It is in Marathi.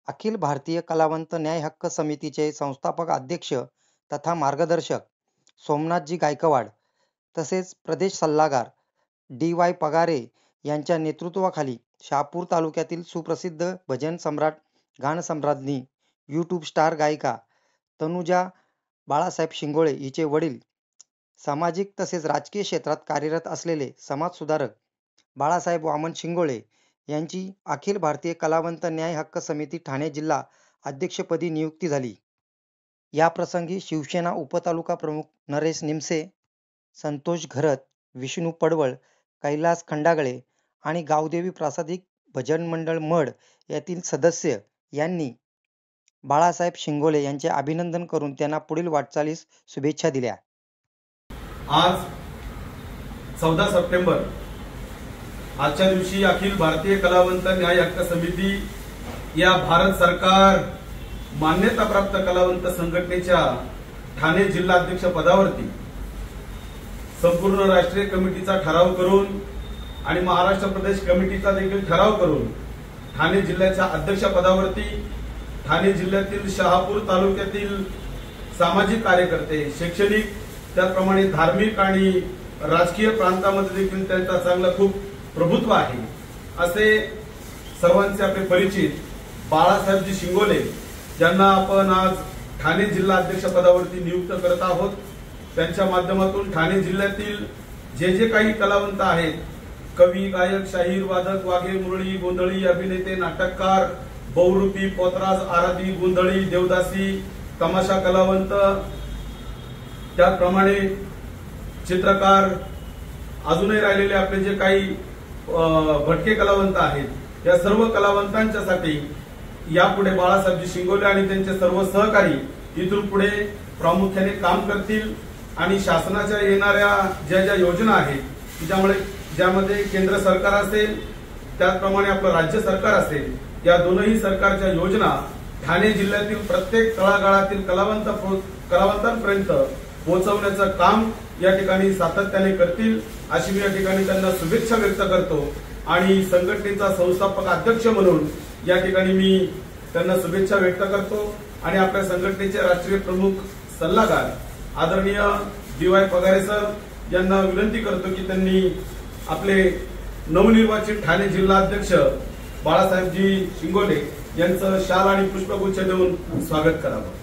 अखिल भारतीय कलावंत न्याय हक्क समितीचे संस्थापक अध्यक्ष तथा मार्गदर्शक सोमनाथजी गायकवाड तसेच प्रदेश सल्लागार डी.वाय. पगारे यांच्या नेतृत्वाखाली शहापूर तालुक्यातील सुप्रसिद्ध भजन सम्राट गान सम्राज्ञी यूट्यूब स्टार गायिका तनुजा बाळासाहेब शिंगोळे हिचे वडील सामाजिक तसेच राजकीय क्षेत्रात कार्यरत असलेले समाजसुधारक बाळासाहेब वामन शिंगोळे यांची अखिल भारतीय कलावंत न्याय हक्क समिती ठाणे जिल्हा अध्यक्षपदी नियुक्ती झाली. या प्रसंगी शिवसेना उपतालुका प्रमुख नरेश निमसे, संतोष घरत, विष्णू पडवळ, कैलास खंडागळे आणि गावदेवी प्रासादिक भजन मंडळ मड यातील सदस्य यांनी बाळासाहेब शिंगोळे यांचे अभिनंदन करून त्यांना पुढील वाटचालीस शुभेच्छा दिल्या. आज 14 सप्टेंबर आजच्या दिवशी अखिल भारतीय कलावंत न्याय हक्क समिती या भारत सरकार मान्यताप्राप्त कलावंत संघटनेच्या ठाणे जिल्हा अध्यक्ष पदावरती संपूर्ण राष्ट्रीय कमिटीचा ठराव करून आणि महाराष्ट्र प्रदेश कमिटीचा देखील ठराव करून ठाणे जिल्ह्याच्या अध्यक्ष पदावरती ठाणे जिल्ह्यातील शहापूर तालुक्यातील सामाजिक कार्यकर्ते, शैक्षणिक, त्याचप्रमाणे धार्मिक आणि राजकीय प्रांतामध्ये देखील त्यांचा चांगला खूप प्रभुत्व आहे असे सर्वांचे आपले परिचित बाळासाहेबजी शिंगोळे ज्यांना आपण आज ठाणे जिल्हा अध्यक्ष पदावरती नियुक्त करत आहोत. त्यांच्या माध्यमातून ठाणे जिल्ह्यातील जे काही कलावंत आहेत, कवी, गायक, शाहीर, वादक, वाघे, मुरळी, गोंधळी, अभिनेते, नाटककार, बहुरूपी, पोतराज, आराधी, गोंधळी, देवदासी, तमाशा कलावंत, त्याचप्रमाणे चित्रकार, अजूनही राहिलेले आपले जे काही भटके कलावंत आहेत, या सर्व कलावंतांच्यासाठी यापुढे बाळासाहेबजी शिंगोळे आणि त्यांचे सर्व सहकारी इथून पुढे प्रामुख्याने काम करतील आणि शासनाच्या येणाऱ्या ज्या योजना आहेत ज्यामध्ये केंद्र सरकार असेल त्याचप्रमाणे आपलं राज्य सरकार असेल, या दोनही सरकारच्या योजना ठाणे जिल्ह्यातील प्रत्येक तळागाळातील कलावंतांपर्यंत पोहोचवण्याचं काम या ठिकाणी सातत्याने करतील अशी मी या ठिकाणी त्यांना शुभेच्छा व्यक्त करतो आणि संघटनेचा संस्थापक अध्यक्ष म्हणून या ठिकाणी मी त्यांना शुभेच्छा व्यक्त करतो आणि आपल्या संघटनेचे राष्ट्रीय प्रमुख सल्लागार आदरणीय डी.वाय. पगारे सर यांना विनंती करतो की त्यांनी आपले नवनिर्वाचित ठाणे जिल्हा अध्यक्ष बाळासाहेबजी शिंगोळे यांचं शाल आणि पुष्पगुच्छ देऊन स्वागत करावं.